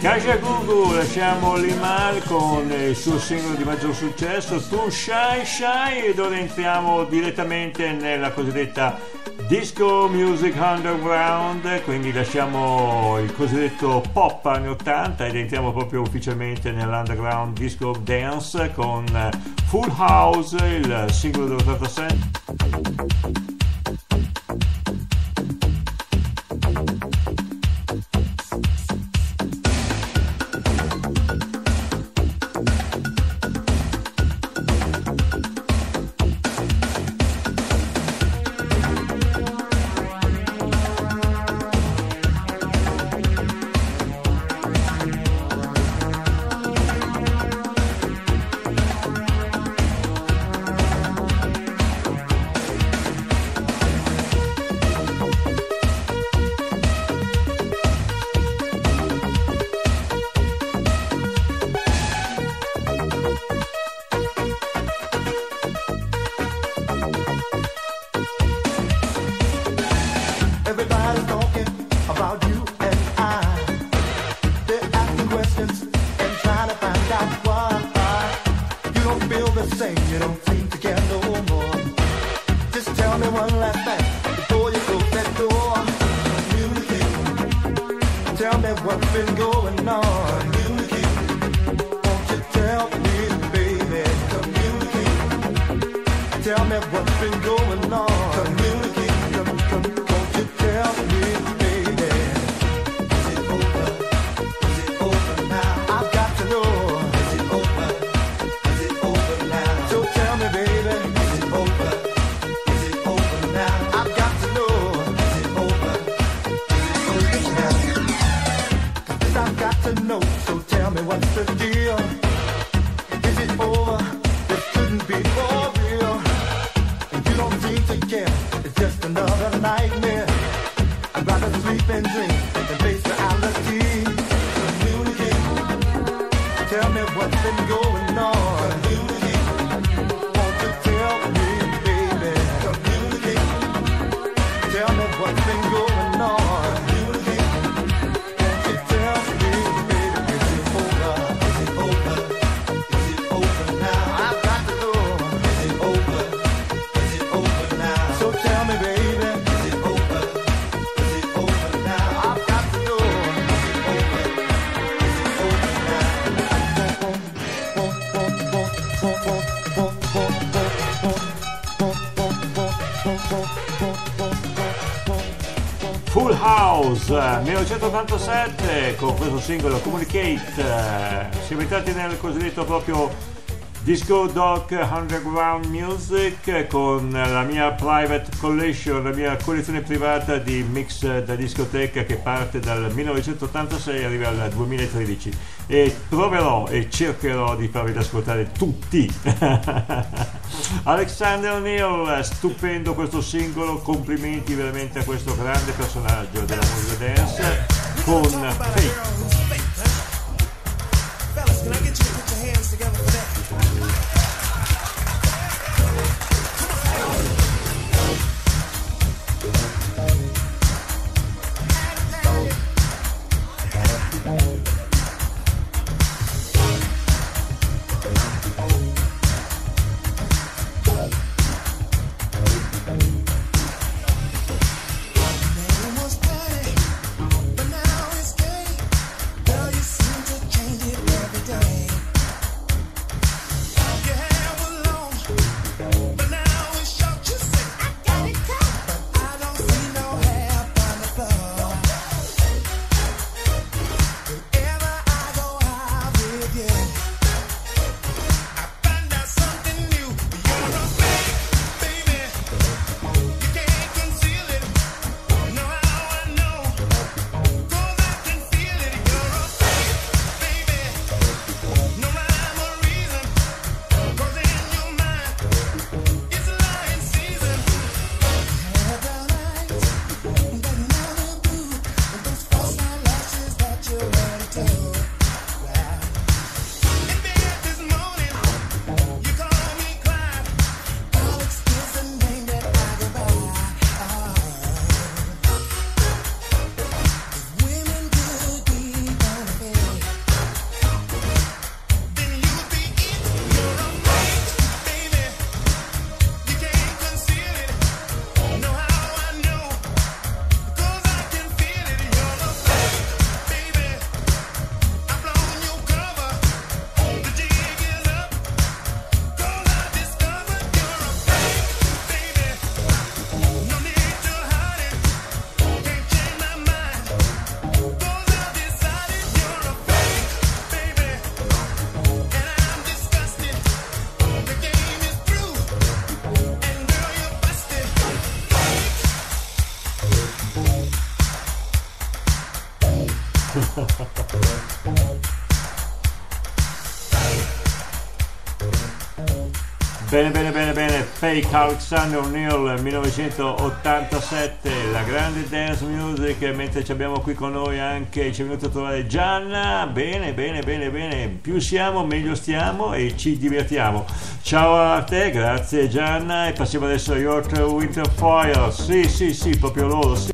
Kaja Gugu, lasciamo l'Imal con il suo singolo di maggior successo, Tu Shy Shy, ed ora entriamo direttamente nella cosiddetta Disco Music Underground, quindi lasciamo il cosiddetto pop anni 80 ed entriamo proprio ufficialmente nell'underground disco dance con Full House, il singolo dell'86. Full House 1987 con questo singolo Communicate, siamo entrati nel cosiddetto proprio Disco Doc Underground Music con la mia private collection, la mia collezione privata di mix da discoteca che parte dal 1986 e arriva al 2013 e proverò e cercherò di farvi ascoltare tutti. Alexander O'Neal, stupendo questo singolo, complimenti veramente a questo grande personaggio della musica dance con Fake. Bene, bene, bene, bene. Fake Alexander O'Neal 1987, la grande dance music, mentre ci abbiamo qui con noi anche, ci è venuto a trovare Gianna. Bene, bene, bene, bene. Più siamo, meglio stiamo e ci divertiamo. Ciao a te, grazie Gianna. E passiamo adesso a Your Winter Fire. Sì, sì, sì, proprio loro, sì.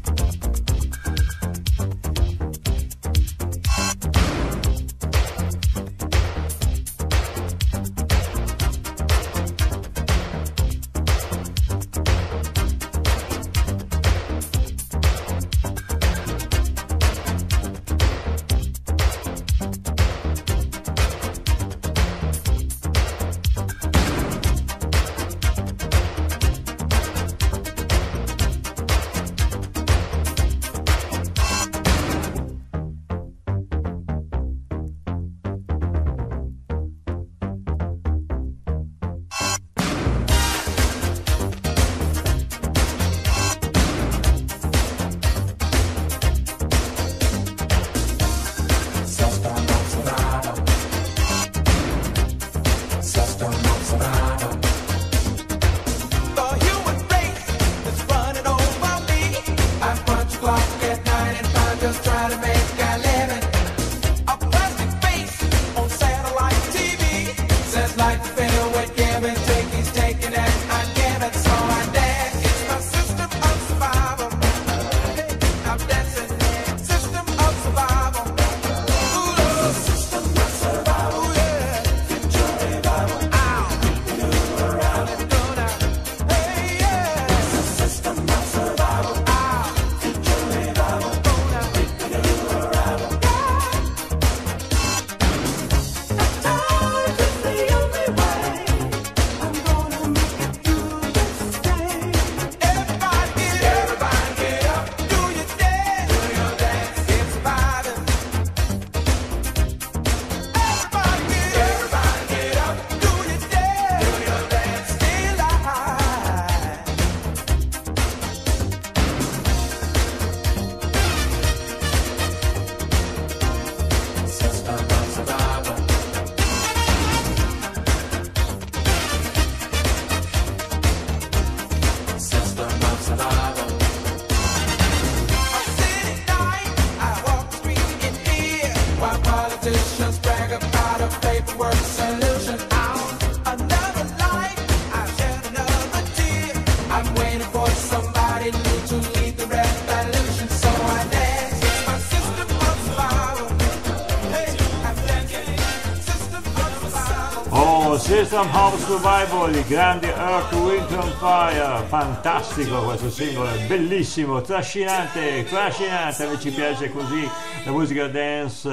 System of Survival, il grande Earth, Wind and Fire, fantastico questo singolo, bellissimo, trascinante, trascinante, a me ci piace così la musica dance.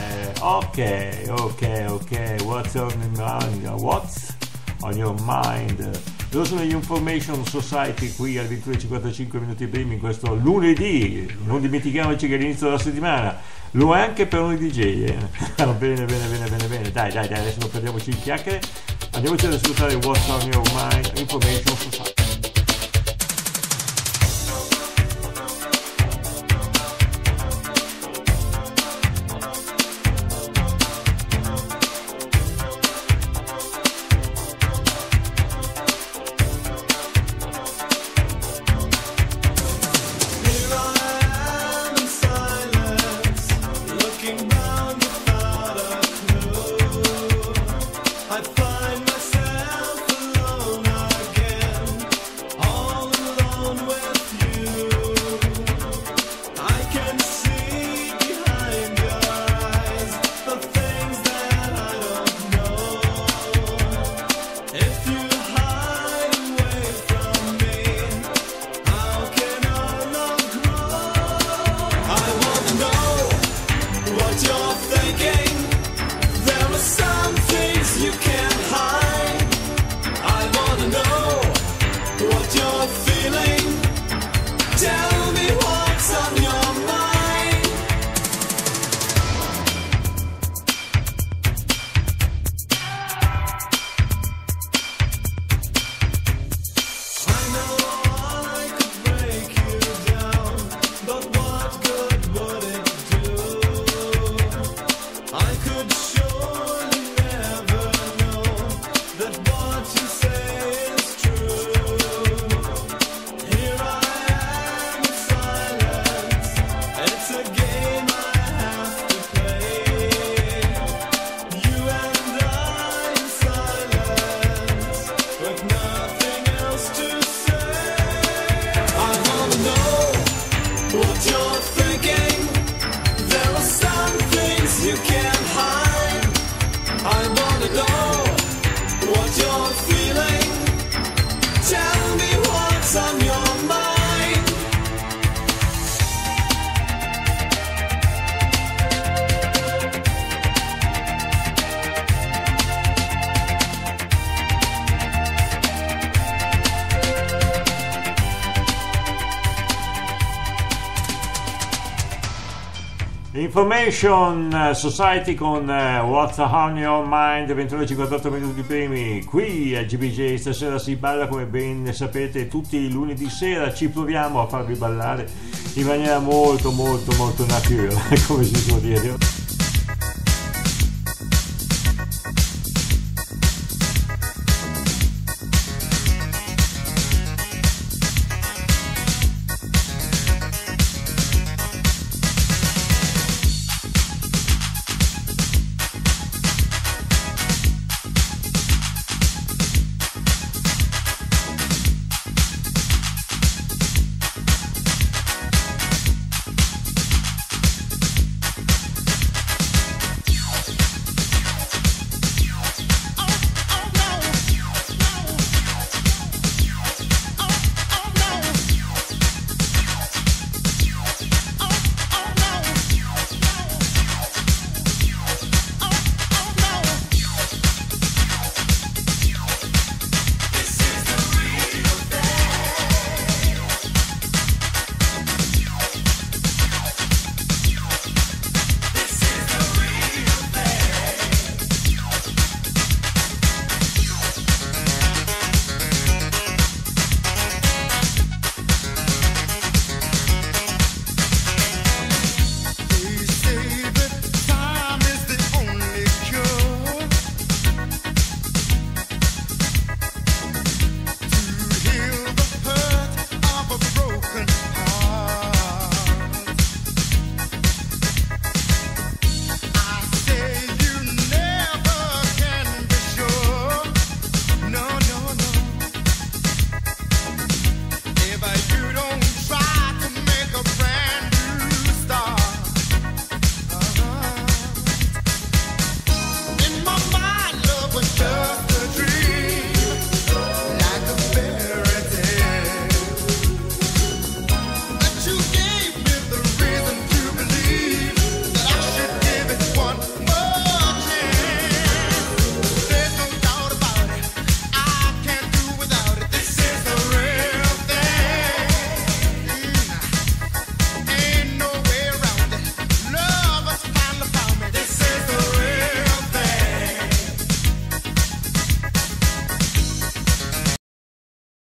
Ok, what's on your mind? Loro sono gli Information Society qui al 22:55 minuti primi in questo lunedì, non dimentichiamoci che è l'inizio della settimana, lo è anche per noi DJ. Bene, dai, adesso non perdiamoci in chiacchiere, andiamoci ad ascoltare What's on Your Mind, Information Society. I find myself alone again. Information Society con What's on Your Mind, 21:58 minuti primi, qui a GBJ. Stasera si balla, come ben sapete, tutti i lunedì sera. Ci proviamo a farvi ballare in maniera molto molto molto naturale, come si può dire.